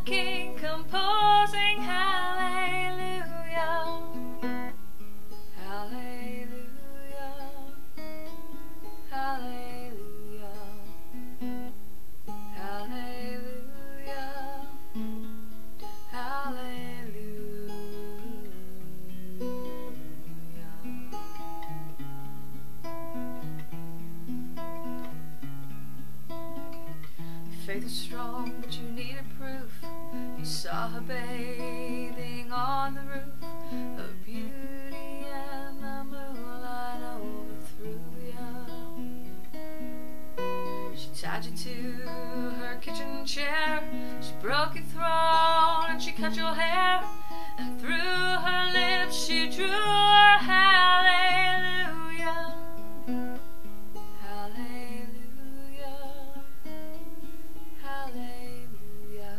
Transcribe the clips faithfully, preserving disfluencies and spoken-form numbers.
king composing hallelujah, hallelujah, hallelujah, hallelujah, hallelujah. Faith is strong, but you needed proof. You saw her bathing on the roof. Her beauty and the moonlight overthrew you. She tied you to her kitchen chair. She broke your throat and she cut your hair. And through her lips she drew her hallelujah, hallelujah, hallelujah,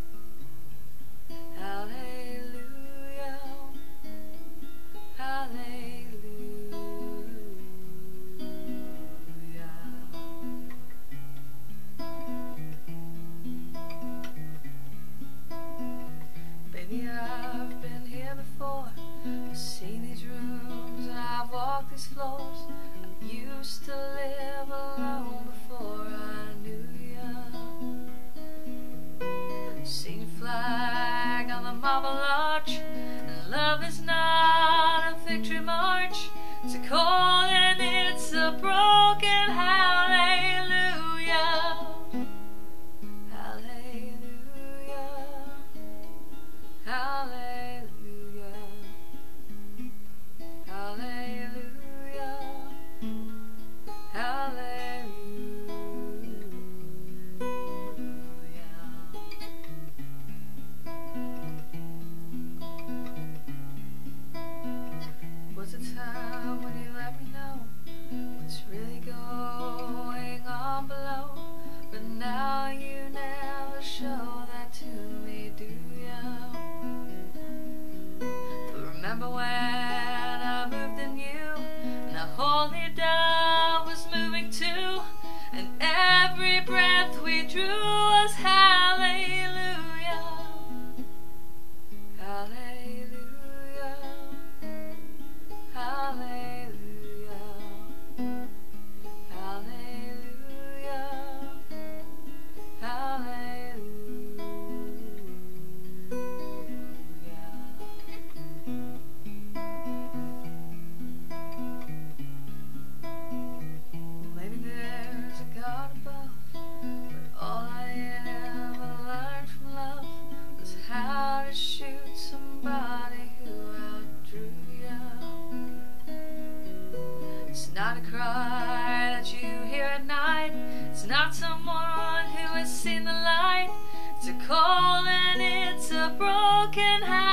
hallelujah, hallelujah. Baby, I've been here before. I've seen these rooms and I've walked these floors. I used to live alone before I knew you. Seen your flag on the marble arch, and love is not a victory march. It's a call and it's a broken hallelujah, hallelujah, hallelujah, hallelujah, hallelujah. Was a time when you let me know what's really going on below, but now you never show that to me, do you? But remember when I moved in you, and the holy dove was moving too, and every breath we drew was hallelujah, hallelujah, hallelujah, hallelujah, hallelujah. Maybe there's a God above, but all I ever learned from love was how to shoot somebody who outdrew you. It's not a cry that you hear at night. It's not someone who has seen the light. It's a call and it's a broken house.